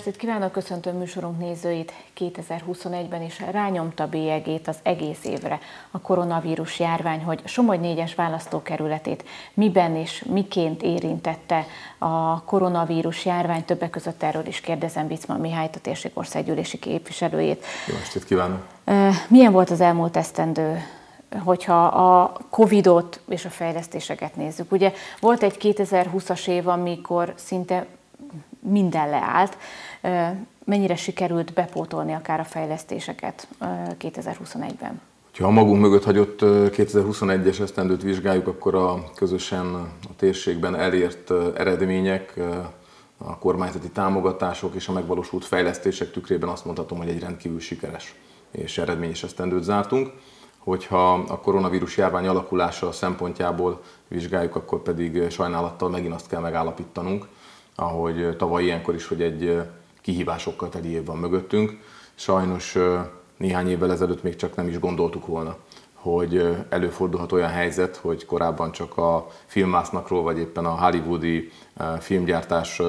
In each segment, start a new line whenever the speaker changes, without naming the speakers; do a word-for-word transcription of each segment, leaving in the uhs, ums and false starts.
estét kívánok, köszöntöm műsorunk nézőit. kétezer-huszonegyben is rányomta bélyegét az egész évre a koronavírus járvány, hogy Somogy négyes választókerületét miben és miként érintette a koronavírus járvány. Többek között erről is kérdezem Bicman Mihályt, a térségországgyűlési képviselőjét.
Jó estét kívánok!
Milyen volt az elmúlt esztendő, hogyha a Covidot és a fejlesztéseket nézzük? Ugye volt egy kétezer-húszas év, amikor szinte minden leállt. Mennyire sikerült bepótolni akár a fejlesztéseket kétezer-huszonegyben?
Ha a magunk mögött hagyott kétezer-huszonegyes esztendőt vizsgáljuk, akkor a közösen a térségben elért eredmények, a kormányzati támogatások és a megvalósult fejlesztések tükrében azt mondhatom, hogy egy rendkívül sikeres és eredményes esztendőt zártunk. Hogyha a koronavírus járvány alakulása szempontjából vizsgáljuk, akkor pedig sajnálattal megint azt kell megállapítanunk, ahogy tavaly ilyenkor is, hogy egy kihívásokkal teli év van mögöttünk. Sajnos néhány évvel ezelőtt még csak nem is gondoltuk volna, hogy előfordulhat olyan helyzet, hogy korábban csak a filmmásznakról, vagy éppen a hollywoodi filmgyártás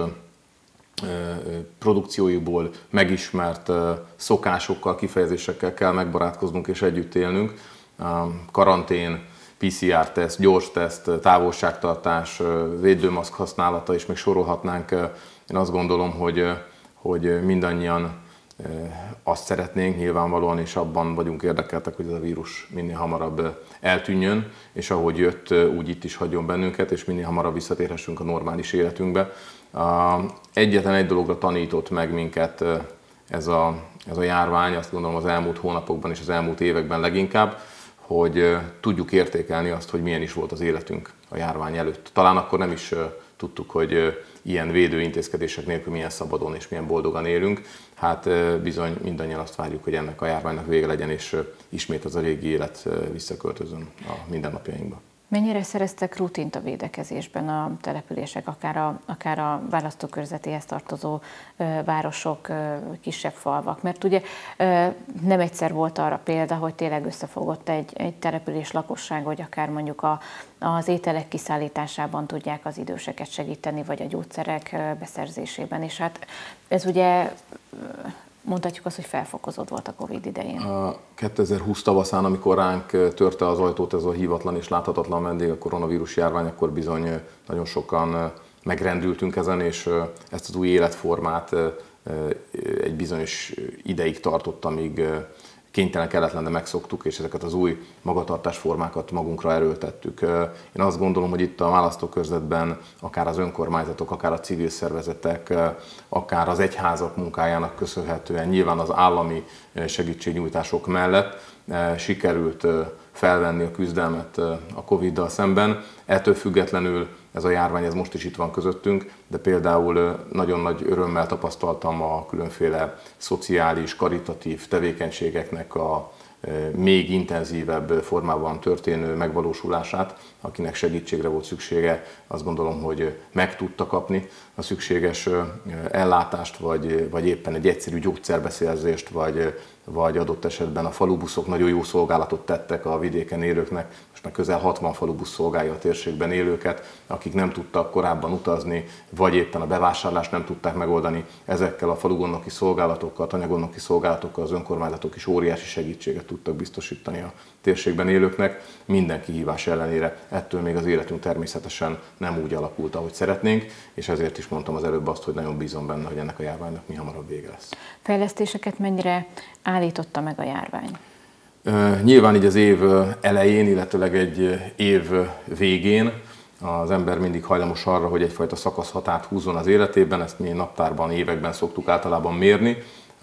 produkcióiból megismert szokásokkal, kifejezésekkel kell megbarátkoznunk és együtt élnünk. Karantén, pé cé er-teszt, gyors teszt, távolságtartás, védőmaszk használata, és még sorolhatnánk. Én azt gondolom, hogy, hogy mindannyian azt szeretnénk nyilvánvalóan, és abban vagyunk érdekeltek, hogy ez a vírus minél hamarabb eltűnjön, és ahogy jött, úgy itt is hagyjon bennünket, és minél hamarabb visszatérhessünk a normális életünkbe. Egyetlen egy dologra tanított meg minket ez a, ez a járvány, azt gondolom az elmúlt hónapokban és az elmúlt években leginkább, hogy tudjuk értékelni azt, hogy milyen is volt az életünk a járvány előtt. Talán akkor nem is tudtuk, hogy ilyen védőintézkedések nélkül milyen szabadon és milyen boldogan élünk. Hát bizony mindannyian azt várjuk, hogy ennek a járványnak vége legyen, és ismét az a régi élet visszaköltözön a mindennapjainkba.
Mennyire szereztek rutint a védekezésben a települések, akár a, akár a választókörzetéhez tartozó ö, városok, ö, kisebb falvak? Mert ugye ö, nem egyszer volt arra példa, hogy tényleg összefogott egy, egy település lakosság, hogy akár mondjuk a, az ételek kiszállításában tudják az időseket segíteni, vagy a gyógyszerek ö, beszerzésében. És hát ez ugye... Ö, mondhatjuk azt, hogy felfokozott volt a Covid idején.
A kétezer-húsz tavaszán, amikor ránk törte az ajtót ez a hívatlan és láthatatlan vendég, a koronavírus járvány, akkor bizony nagyon sokan megrendültünk ezen, és ezt az új életformát egy bizonyos ideig tartott, amíg kénytelen, kelletlen, de megszoktuk, és ezeket az új magatartásformákat magunkra erőltettük. Én azt gondolom, hogy itt a választókörzetben akár az önkormányzatok, akár a civil szervezetek, akár az egyházak munkájának köszönhetően, nyilván az állami segítségnyújtások mellett sikerült felvenni a küzdelmet a Coviddal szemben. Ettől függetlenül ez a járvány ez most is itt van közöttünk, de például nagyon nagy örömmel tapasztaltam a különféle szociális, karitatív tevékenységeknek a még intenzívebb formában történő megvalósulását, akinek segítségre volt szüksége, azt gondolom, hogy meg tudta kapni a szükséges ellátást, vagy, vagy éppen egy egyszerű gyógyszerbeszerzést, vagy, vagy adott esetben a falubuszok nagyon jó szolgálatot tettek a vidéken élőknek. Most már közel hatvan falubusz szolgálja a térségben élőket, akik nem tudtak korábban utazni, vagy éppen a bevásárlást nem tudták megoldani. Ezekkel a falugondnoki szolgálatokkal, tanyagondnoki szolgálatokkal az önkormányzatok is óriási segítséget tudtak biztosítani a térségben élőknek. Minden kihívás ellenére ettől még az életünk természetesen nem úgy alakult, ahogy szeretnénk, és ezért is mondtam az előbb azt, hogy nagyon bízom benne, hogy ennek a járványnak mi hamarabb vége lesz.
Fejlesztéseket mennyire állította meg a járvány?
Nyilván így az év elején, illetőleg egy év végén az ember mindig hajlamos arra, hogy egyfajta szakaszhatárt húzzon az életében, ezt mi naptárban, években szoktuk általában mérni.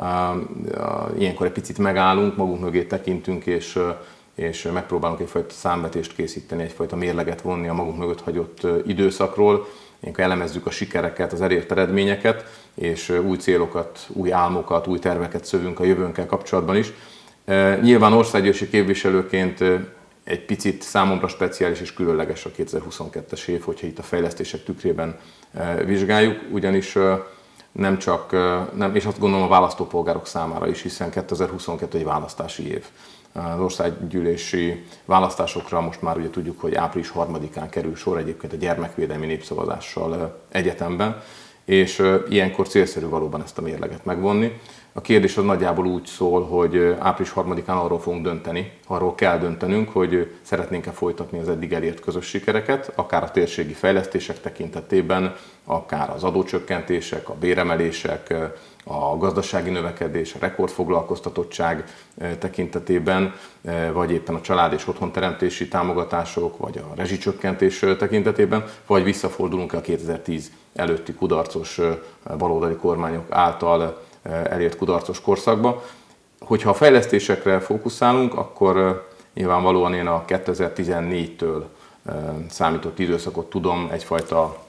Ilyenkor egy picit megállunk, magunk mögé tekintünk, és, és megpróbálunk egyfajta számvetést készíteni, egyfajta mérleget vonni a magunk mögött hagyott időszakról. Ilyenkor elemezzük a sikereket, az elért eredményeket, és új célokat, új álmokat, új terveket szövünk a jövőnkkel kapcsolatban is. Nyilván országgyűlési képviselőként egy picit számomra speciális és különleges a kétezer-huszonkettes év, hogyha itt a fejlesztések tükrében vizsgáljuk, ugyanis nem csak, nem, és azt gondolom a választópolgárok számára is, hiszen kétezer-huszonkettő egy választási év. Az országgyűlési választásokra most már ugye tudjuk, hogy április harmadikán kerül sor, egyébként a gyermekvédelmi népszavazással egyetemben, és ilyenkor célszerű valóban ezt a mérleget megvonni. A kérdés az nagyjából úgy szól, hogy április harmadikán arról fogunk dönteni, arról kell döntenünk, hogy szeretnénk-e folytatni az eddig elért közös sikereket, akár a térségi fejlesztések tekintetében, akár az adócsökkentések, a béremelések, a gazdasági növekedés, a rekordfoglalkoztatottság tekintetében, vagy éppen a család és otthonteremtési támogatások, vagy a rezsicsökkentés tekintetében, vagy visszafordulunk a kétezer-tíz előtti kudarcos baloldali kormányok által elért kudarcos korszakba. Hogyha a fejlesztésekre fókuszálunk, akkor nyilvánvalóan én a kétezer-tizennégytől számított időszakot tudom egyfajta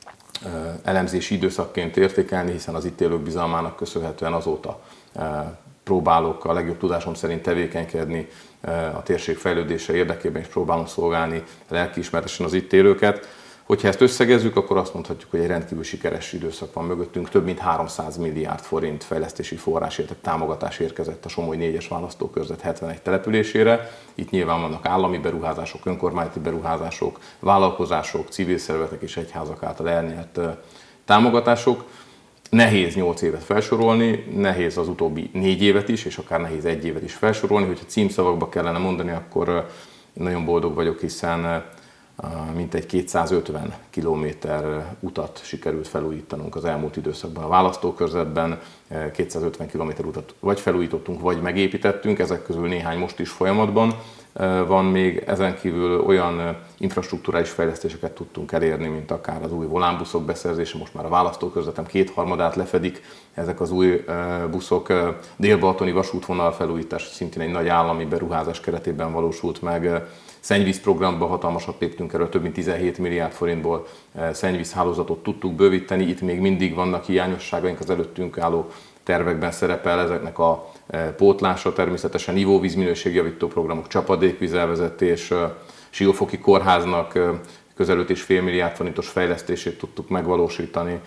elemzési időszakként értékelni, hiszen az itt élők bizalmának köszönhetően azóta próbálok a legjobb tudásom szerint tevékenykedni a térség fejlődése érdekében, és próbálom szolgálni lelkiismeretesen az itt élőket. Hogyha ezt összegezzük, akkor azt mondhatjuk, hogy egy rendkívül sikeres időszak van mögöttünk. Több mint háromszáz milliárd forint fejlesztési forrásért, támogatás érkezett a Somogy négyes választókörzet hetvenegy településére. Itt nyilván vannak állami beruházások, önkormányzati beruházások, vállalkozások, civil szervezetek és egyházak által elnyert támogatások. Nehéz nyolc évet felsorolni, nehéz az utóbbi négy évet is, és akár nehéz egy évet is felsorolni. Hogyha címszavakba kellene mondani, akkor nagyon boldog vagyok, hiszen mintegy kétszázötven kilométer utat sikerült felújítanunk az elmúlt időszakban a választókörzetben. kétszázötven kilométer utat vagy felújítottunk, vagy megépítettünk, ezek közül néhány most is folyamatban van még. Ezen kívül olyan infrastrukturális fejlesztéseket tudtunk elérni, mint akár az új volánbuszok beszerzése, most már a választókörzetem kétharmadát lefedik ezek az új buszok. Dél-balatoni vasútvonal felújítás szintén egy nagy állami beruházás keretében valósult meg. Szennyvíz programba hatalmasat léptünk erről, több mint tizenhét milliárd forintból szennyvízhálózatot tudtuk bővíteni. Itt még mindig vannak hiányosságaink, az előttünk álló tervekben szerepel ezeknek a pótlása, természetesen ivóvízminőségjavító programok, csapadékvízelvezetés, Siófoki kórháznak közel öt egész öt milliárd forintos fejlesztését tudtuk megvalósítani,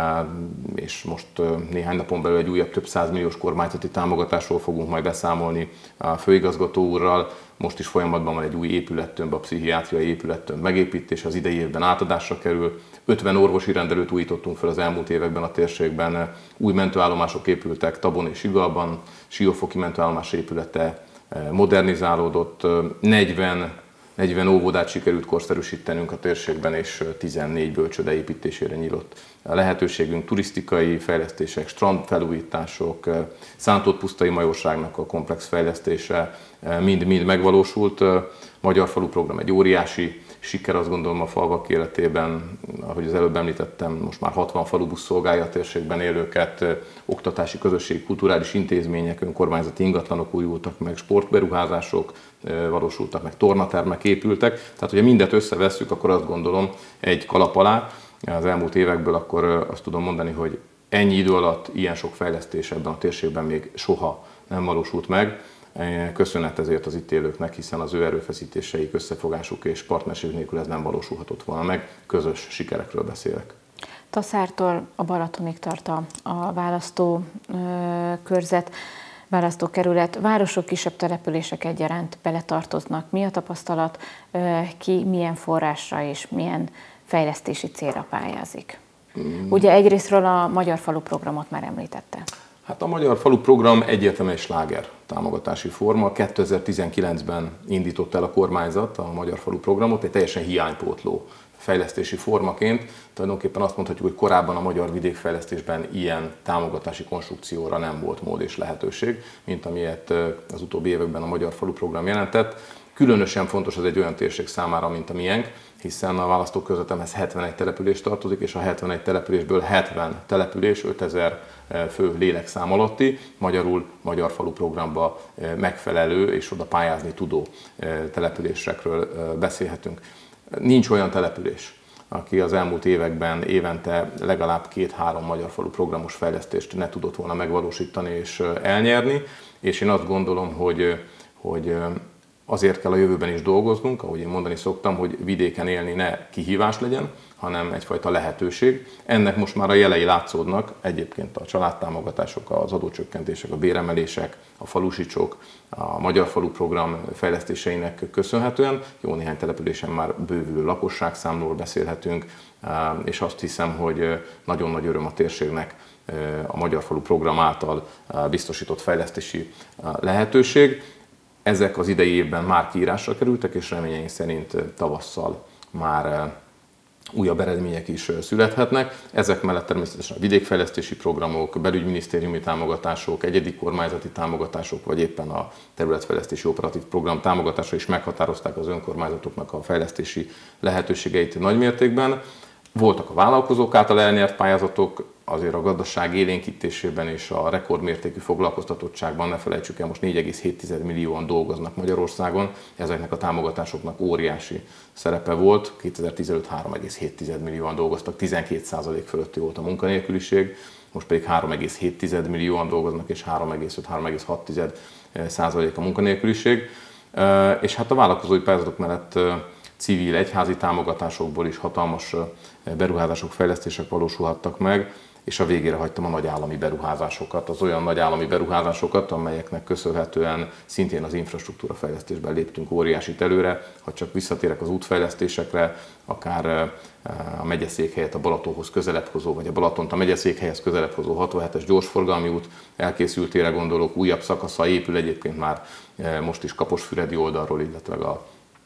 és most néhány napon belül egy újabb több százmilliós kormányzati támogatásról fogunk majd beszámolni a főigazgató úrral. Most is folyamatban van egy új épülettömb, a pszichiátriai épülettömb megépítés, az idei évben átadásra kerül. ötven orvosi rendelőt újítottunk fel az elmúlt években a térségben, új mentőállomások épültek Tabon és Igalban, Siófoki mentőállomás épülete modernizálódott, negyven, negyven óvodát sikerült korszerűsítenünk a térségben, és tizennégy bölcsőde építésére nyílt lehetőségünk, turisztikai fejlesztések, strandfelújítások, Szántódpusztai Majorságnak a komplex fejlesztése mind-mind megvalósult. Magyar Falu program egy óriási siker, azt gondolom, a falvak életében, ahogy az előbb említettem, most már hatvan falubusz szolgálja a térségben élőket, oktatási közösség, kulturális intézmények, önkormányzati ingatlanok újultak meg, sportberuházások valósultak meg, tornatermek épültek. Tehát, hogyha mindet összevesszük, akkor azt gondolom egy kalap alá az elmúlt évekből, akkor azt tudom mondani, hogy ennyi idő alatt ilyen sok fejlesztés ebben a térségben még soha nem valósult meg. Köszönet ezért az itt élőknek, hiszen az ő erőfeszítéseik, összefogásuk és partnerség nélkül ez nem valósulhatott volna meg. Közös sikerekről beszélek.
Taszártól a Balatonig tart a, a választókörzet, választókerület. Városok, kisebb települések egyaránt beletartoznak. Mi a tapasztalat, ki milyen forrásra és milyen fejlesztési célra pályázik? Mm. Ugye egyrésztről a Magyar Falu programot már említette.
Hát a Magyar Falu program egyértelműen egy sláger támogatási forma. kétezer-tizenkilencben indított el a kormányzat a Magyar Falu programot, egy teljesen hiánypótló fejlesztési formaként. Tulajdonképpen azt mondhatjuk, hogy korábban a magyar vidékfejlesztésben ilyen támogatási konstrukcióra nem volt mód és lehetőség, mint amilyet az utóbbi években a Magyar Falu program jelentett. Különösen fontos ez egy olyan térség számára, mint a miénk, hiszen a választókörzetemhez hetvenegy település tartozik, és a hetvenegy településből hetven település ötezer fő lélekszám alatti, magyarul Magyar Falu programba megfelelő és oda pályázni tudó településekről beszélhetünk. Nincs olyan település, aki az elmúlt években évente legalább két-három Magyar Falu programos fejlesztést ne tudott volna megvalósítani és elnyerni, és én azt gondolom, hogy, hogy azért kell a jövőben is dolgoznunk, ahogy én mondani szoktam, hogy vidéken élni ne kihívás legyen, hanem egyfajta lehetőség. Ennek most már a jelei látszódnak, egyébként a családtámogatások, az adócsökkentések, a béremelések, a falusicsok, a Magyar Falu Program fejlesztéseinek köszönhetően. Jó néhány településen már bővülő lakosságszámról beszélhetünk, és azt hiszem, hogy nagyon nagy öröm a térségnek a Magyar Falu Program által biztosított fejlesztési lehetőség. Ezek az idei évben már kiírásra kerültek, és reményeink szerint tavasszal már újabb eredmények is születhetnek. Ezek mellett természetesen a vidékfejlesztési programok, belügyminisztériumi támogatások, egyedi kormányzati támogatások, vagy éppen a területfejlesztési operatív program támogatása is meghatározták az önkormányzatoknak a fejlesztési lehetőségeit nagymértékben. Voltak a vállalkozók által elnyert pályázatok, azért a gazdaság élénkítésében és a rekordmértékű foglalkoztatottságban, ne felejtsük el, most négy egész hét millióan dolgoznak Magyarországon, ezeknek a támogatásoknak óriási szerepe volt. kétezer-tizenöt három egész hét millióan dolgoztak, tizenkét százalék fölötti volt a munkanélküliség, most pedig három egész hét millióan dolgoznak, és három egész öt három egész hat százalék a munkanélküliség. És hát a vállalkozói pályázatok mellett civil egyházi támogatásokból is hatalmas beruházások, fejlesztések valósulhattak meg, és a végére hagytam a nagy állami beruházásokat, az olyan nagy állami beruházásokat, amelyeknek köszönhetően szintén az infrastruktúra fejlesztésben léptünk óriásit előre. Ha csak visszatérek az útfejlesztésekre, akár a megyeszékhelyet a Balatonhoz közelebb hozó, vagy a Balatont a megyeszékhelyhez közelebb hozó hatvanhetes gyorsforgalmi út elkészültére gondolok, újabb szakasza épül egyébként már most is Kaposfüredi oldalról, illetve a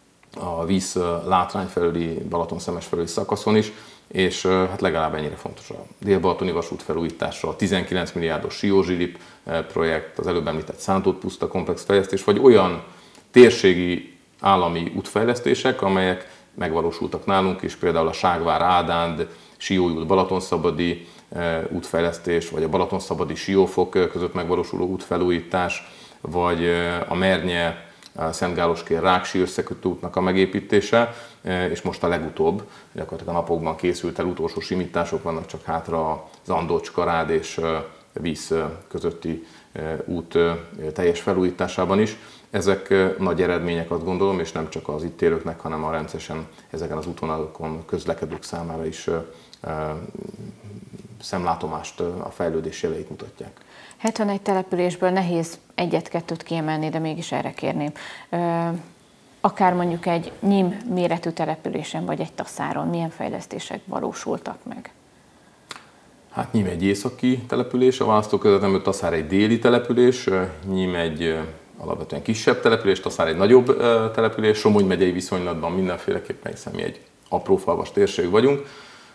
a víz látrány felüli, Balaton-Szemes felüli szakaszon is, és hát legalább ennyire fontos a Dél-Balatoni vasút felújítása, a tizenkilenc milliárdos Sió-Zsilip projekt, az előbb említett Szántót-Puszta komplex fejlesztés, vagy olyan térségi állami útfejlesztések, amelyek megvalósultak nálunk is, például a Ságvár-Ádánd, Siói út, Balatonszabadi útfejlesztés, vagy a Balatonszabadi-Siófok között megvalósuló útfelújítás, vagy a Mernye Szentgáloskér-Ráksi összekötő útnak a megépítése, és most a legutóbb, gyakorlatilag a napokban készült el, utolsó simítások vannak csak hátra az Andocs-Karád és Víz közötti út teljes felújításában is. Ezek nagy eredmények, azt gondolom, és nem csak az itt élőknek, hanem a rendszeresen ezeken az útvonalakon közlekedők számára is szemlátomást, a fejlődés jeleit mutatják.
hetvenegy településből nehéz egyet-kettőt kiemelni, de mégis erre kérném. Akár mondjuk egy Nyím méretű településen, vagy egy Taszáron milyen fejlesztések valósultak meg?
Hát Nyím egy északi település, a választókörzetemben Taszár egy déli település, Nyím egy alapvetően kisebb település, Taszár egy nagyobb település, Somogy megyei viszonylatban mindenféleképpen, hiszen mi egy aprófalvas térség vagyunk.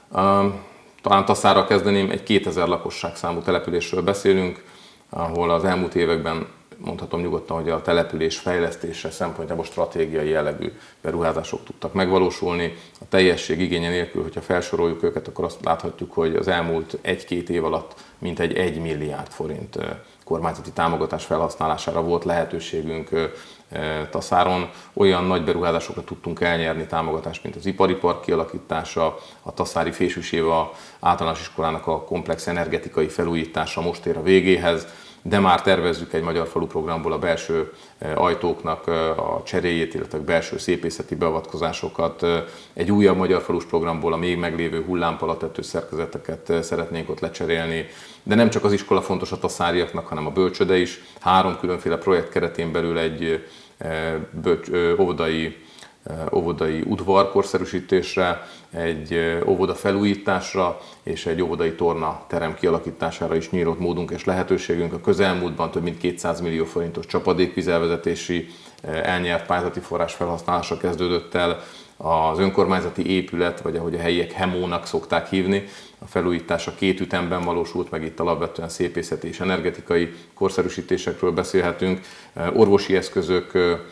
Talán Taszárral kezdeném, egy kétezer lakosság számú településről beszélünk, ahol az elmúlt években mondhatom nyugodtan, hogy a település fejlesztése szempontjából stratégiai jellegű beruházások tudtak megvalósulni. A teljesség igénye nélkül, hogyha felsoroljuk őket, akkor azt láthatjuk, hogy az elmúlt egy-két év alatt mintegy egy milliárd forint kormányzati támogatás felhasználására volt lehetőségünk Taszáron. Olyan nagy beruházásokra tudtunk elnyerni támogatást, mint az ipari park kialakítása, a taszári Fésűs Éva általános iskolának a komplex energetikai felújítása most ér a végéhez, de már tervezzük egy Magyar Falu Programból a belső ajtóknak a cseréjét, illetve belső szépészeti beavatkozásokat. Egy újabb Magyar Falus Programból a még meglévő hullámpalatető szerkezeteket szeretnénk ott lecserélni. De nem csak az iskola fontos a taszáriaknak, hanem a bölcsőde is. Három különféle projekt keretén belül egy bölcs, óvodai, óvodai udvar korszerűsítésre, egy óvoda felújításra és egy óvodai torna terem kialakítására is nyílt módunk és lehetőségünk. A közelmúltban több mint kétszáz millió forintos csapadékvízelvezetési elnyert pályázati forrás felhasználása kezdődött el. Az önkormányzati épület, vagy ahogy a helyiek hemónak szokták hívni, a felújítása két ütemben valósult meg, itt alapvetően szépészeti és energetikai korszerűsítésekről beszélhetünk. Orvosi eszközök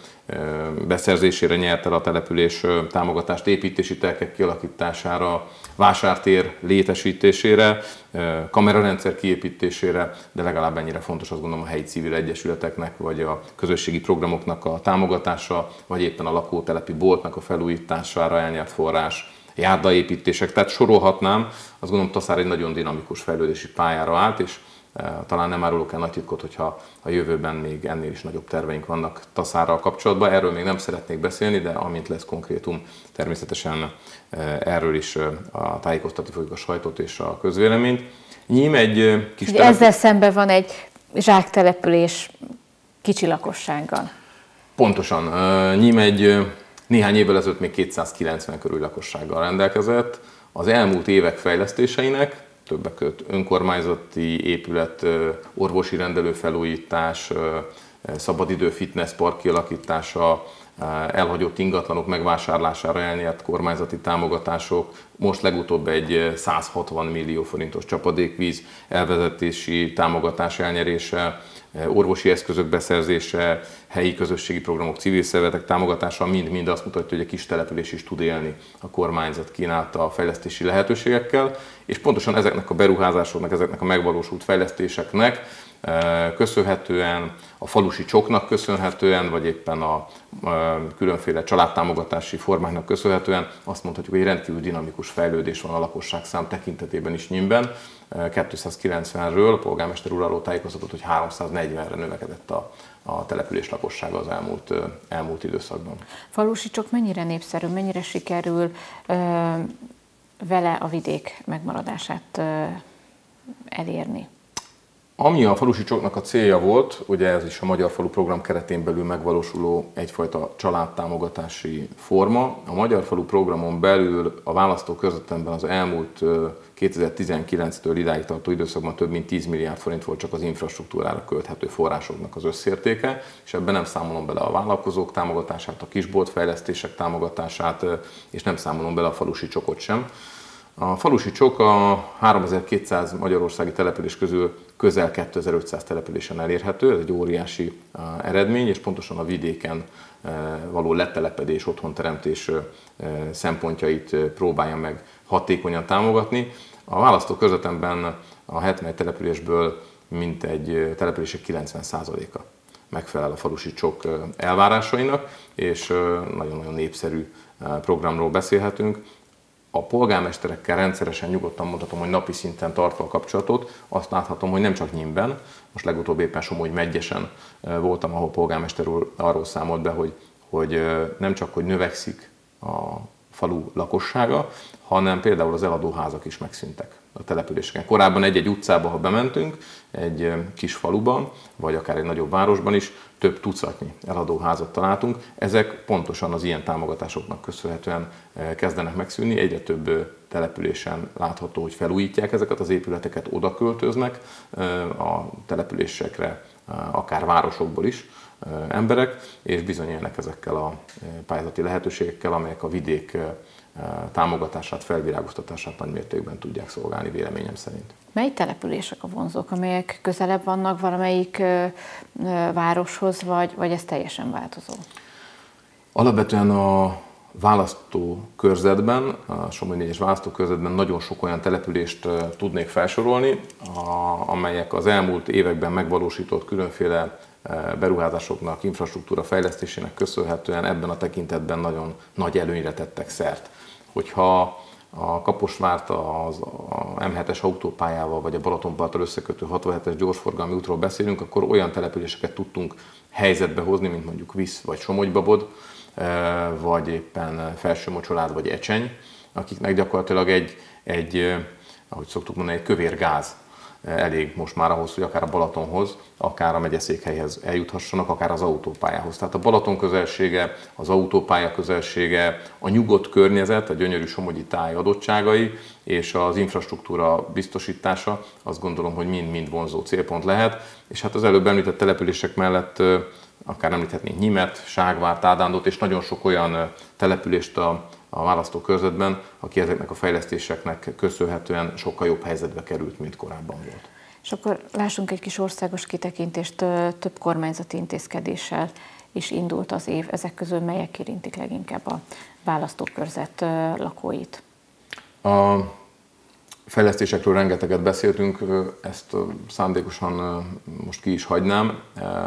beszerzésére nyert el a település támogatást, építési telkek kialakítására, vásártér létesítésére, kamerarendszer kiépítésére, de legalább ennyire fontos, azt gondolom, a helyi civil egyesületeknek, vagy a közösségi programoknak a támogatása, vagy éppen a lakótelepi boltnak a felújítására elnyert forrás, járdaépítések, tehát sorolhatnám, azt gondolom, Taszár egy nagyon dinamikus fejlődési pályára állt, és Talán nem árulok el nagy titkot, hogyha a jövőben még ennél is nagyobb terveink vannak Taszárral kapcsolatban. Erről még nem szeretnék beszélni, de amint lesz konkrétum, természetesen erről is a tájékoztatni fogjuk a sajtót és a közvéleményt. Nyím egy kis
település. Ezzel szemben van egy zsáktelepülés kicsi lakossággal.
Pontosan. Nyím egy néhány évvel ezelőtt még kétszázkilencven körül lakossággal rendelkezett. Az elmúlt évek fejlesztéseinek, többek között önkormányzati épület, orvosi rendelőfelújítás, szabadidő fitness park kialakítása, elhagyott ingatlanok megvásárlására elnyert kormányzati támogatások, most legutóbb egy százhatvan millió forintos csapadékvíz elvezetési támogatás elnyerése, orvosi eszközök beszerzése, helyi közösségi programok, civil szervezetek támogatása mind-mind azt mutatja, hogy a kis település is tud élni a kormányzat kínálta a fejlesztési lehetőségekkel, és pontosan ezeknek a beruházásoknak, ezeknek a megvalósult fejlesztéseknek köszönhetően, a falusi csoknak köszönhetően, vagy éppen a különféle családtámogatási formáknak köszönhetően azt mondhatjuk, hogy egy rendkívül dinamikus fejlődés van a lakosságszám tekintetében is Nyímben. kétszázkilencvenről a polgármester úr arról tájékoztatott, hogy háromszáznegyvenre növekedett a, a település lakossága az elmúlt, elmúlt időszakban.
Falusi csok mennyire népszerű, mennyire sikerül ö, vele a vidék megmaradását ö, elérni?
Ami a falusi csoknak a célja volt, ugye ez is a Magyar Falu Program keretén belül megvalósuló egyfajta családtámogatási forma. A Magyar Falu Programon belül a választókörzetemben az elmúlt kétezer-tizenkilenctől idáig tartó időszakban több mint tíz milliárd forint volt csak az infrastruktúrára költhető forrásoknak az összértéke, és ebben nem számolom bele a vállalkozók támogatását, a kisboltfejlesztések támogatását, és nem számolom bele a falusi csokot sem. A falusi csok a háromezer-kétszáz magyarországi település közül közel kétezer-ötszáz településen elérhető, ez egy óriási eredmény, és pontosan a vidéken való letelepedés, otthonteremtés szempontjait próbálja meg hatékonyan támogatni. A választókörzetemben a hetvenegy településből mintegy települések kilencven százaléka megfelel a falusi csok elvárásainak, és nagyon-nagyon népszerű programról beszélhetünk. A polgármesterekkel rendszeresen nyugodtan mondhatom, hogy napi szinten tartva a kapcsolatot, azt láthatom, hogy nem csak Nyímben, most legutóbb éppen Somogy Medgyesen voltam, ahol polgármester úr arról számolt be, hogy, hogy nem csak, hogy növekszik a falu lakossága, hanem például az eladóházak is megszűntek a településeken. Korábban egy-egy utcába, ha bementünk, egy kis faluban, vagy akár egy nagyobb városban is, több tucatnyi eladóházat találtunk. Ezek pontosan az ilyen támogatásoknak köszönhetően kezdenek megszűnni. Egyre több településen látható, hogy felújítják ezeket az épületeket, oda költöznek a településekre, akár városokból is emberek, és bizony élnek ezekkel a pályázati lehetőségekkel, amelyek a vidék támogatását, felvirágoztatását nagy mértékben tudják szolgálni, véleményem szerint.
Mely települések a vonzók, amelyek közelebb vannak valamelyik városhoz, vagy, vagy ez teljesen változó?
Alapvetően a választókörzetben, a Somogy négyes választókörzetben nagyon sok olyan települést tudnék felsorolni, amelyek az elmúlt években megvalósított különféle beruházásoknak, infrastruktúra fejlesztésének köszönhetően ebben a tekintetben nagyon nagy előnyre tettek szert. Hogyha a Kaposvárt az em hetes autópályával vagy a Balatonparttal összekötő hatvanhetes gyorsforgalmi útról beszélünk, akkor olyan településeket tudtunk helyzetbe hozni, mint mondjuk Visz vagy Somogybabod, vagy éppen Felsőmocsolád vagy Ecseny, akiknek gyakorlatilag egy, egy, ahogy szoktuk mondani, egy kövér gáz elég most már ahhoz, hogy akár a Balatonhoz, akár a megyeszékhelyhez eljuthassanak, akár az autópályához. Tehát a Balaton közelsége, az autópálya közelsége, a nyugodt környezet, a gyönyörű somogyi táj adottságai és az infrastruktúra biztosítása, azt gondolom, hogy mind-mind vonzó célpont lehet. És hát az előbb említett települések mellett akár említhetnénk Nyímet, Ságvárt, Ádándot és nagyon sok olyan települést a a választókörzetben, aki ezeknek a fejlesztéseknek köszönhetően sokkal jobb helyzetbe került, mint korábban volt.
És akkor lássunk egy kis országos kitekintést, több kormányzati intézkedéssel is indult az év, ezek közül melyek érintik leginkább a választókörzet lakóit?
A fejlesztésekről rengeteget beszéltünk, ezt szándékosan most ki is hagynám,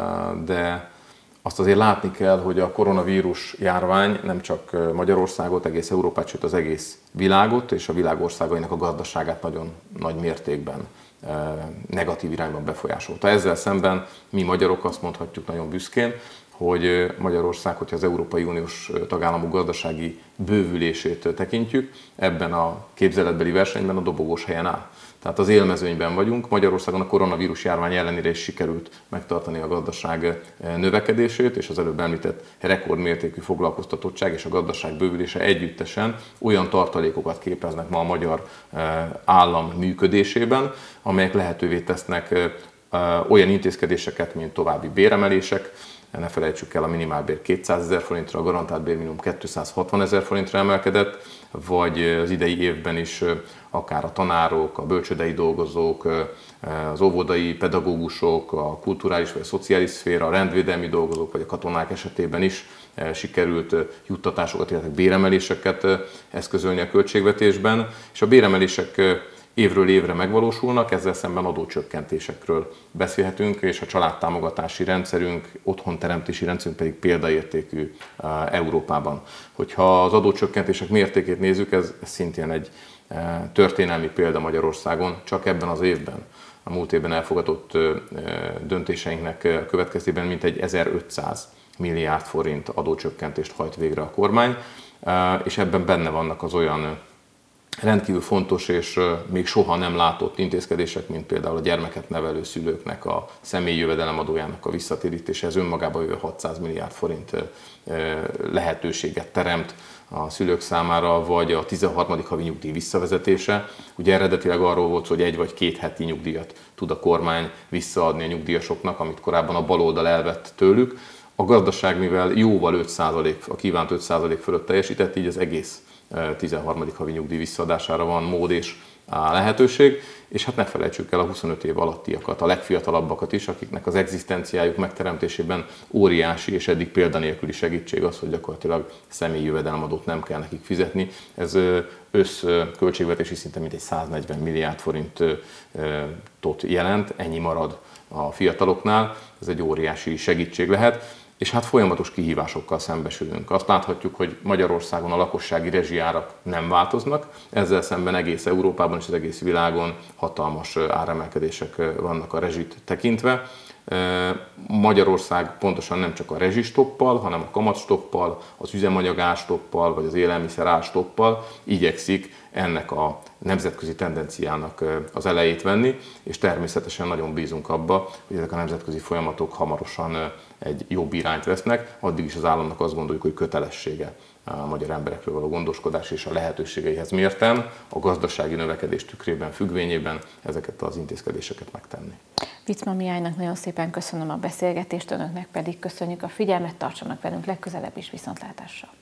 de azt azért látni kell, hogy a koronavírus járvány nem csak Magyarországot, egész Európát, sőt az egész világot és a világ országainak a gazdaságát nagyon nagy mértékben negatív irányban befolyásolta. Ezzel szemben mi magyarok azt mondhatjuk nagyon büszkén, hogy Magyarország, hogyha az Európai Uniós tagállamok gazdasági bővülését tekintjük, ebben a képzeletbeli versenyben a dobogós helyen áll. Tehát az élmezőnyben vagyunk. Magyarországon a koronavírus járvány ellenére is sikerült megtartani a gazdaság növekedését, és az előbb említett rekordmértékű foglalkoztatottság és a gazdaság bővülése együttesen olyan tartalékokat képeznek ma a magyar állam működésében, amelyek lehetővé tesznek olyan intézkedéseket, mint további béremelések. Ne felejtsük el, a minimálbér kétszázezer forintra, a garantált bérminimum kétszázhatvanezer forintra emelkedett, vagy az idei évben is akár a tanárok, a bölcsődei dolgozók, az óvodai pedagógusok, a kulturális vagy a szociális szféra, a rendvédelmi dolgozók vagy a katonák esetében is sikerült juttatásokat, illetve béremeléseket eszközölni a költségvetésben, és a béremelések évről évre megvalósulnak, ezzel szemben adócsökkentésekről beszélhetünk, és a családtámogatási rendszerünk, otthonteremtési rendszerünk pedig példaértékű Európában. Hogyha az adócsökkentések mértékét nézzük, ez, ez szintén egy történelmi példa Magyarországon, csak ebben az évben. A múlt évben elfogadott döntéseinknek következtében mintegy ezerötszáz milliárd forint adócsökkentést hajt végre a kormány, és ebben benne vannak az olyan rendkívül fontos és még soha nem látott intézkedések, mint például a gyermeket nevelő szülőknek a személyi jövedelemadójának a visszatérítése. Ez önmagában jövő hatszáz milliárd forint lehetőséget teremt a szülők számára, vagy a tizenharmadik havi nyugdíj visszavezetése. Ugye eredetileg arról volt szó, hogy egy vagy két heti nyugdíjat tud a kormány visszaadni a nyugdíjasoknak, amit korábban a baloldal elvett tőlük. A gazdaság, mivel jóval öt százalék, a kívánt öt százalék fölött teljesített, így az egész tizenharmadik havi nyugdíj visszaadására van mód és lehetőség, és hát ne felejtsük el a huszonöt év alattiakat, a legfiatalabbakat is, akiknek az egzisztenciájuk megteremtésében óriási és eddig példanélküli segítség az, hogy gyakorlatilag személyi jövedelemadót nem kell nekik fizetni. Ez összköltségvetési szinten mintegy száznegyven milliárd forintot jelent, ennyi marad a fiataloknál, ez egy óriási segítség lehet. És hát folyamatos kihívásokkal szembesülünk. Azt láthatjuk, hogy Magyarországon a lakossági rezsijárak nem változnak, ezzel szemben egész Európában és az egész világon hatalmas áremelkedések vannak a rezsit tekintve. Magyarország pontosan nem csak a rezsistoppal, hanem a kamatstoppal, az üzemanyagástoppal vagy az élelmiszer árstoppal igyekszik ennek a nemzetközi tendenciának az elejét venni, és természetesen nagyon bízunk abba, hogy ezek a nemzetközi folyamatok hamarosan egy jobb irányt vesznek, addig is az államnak azt gondoljuk, hogy kötelessége a magyar emberekről való gondoskodás és a lehetőségeihez mérten a gazdasági növekedés tükrében, függvényében ezeket az intézkedéseket megtenni.
Vicma Mihálynak nagyon szépen köszönöm a beszélgetést, önöknek pedig köszönjük a figyelmet, tartsanak velünk legközelebb is, viszontlátásra!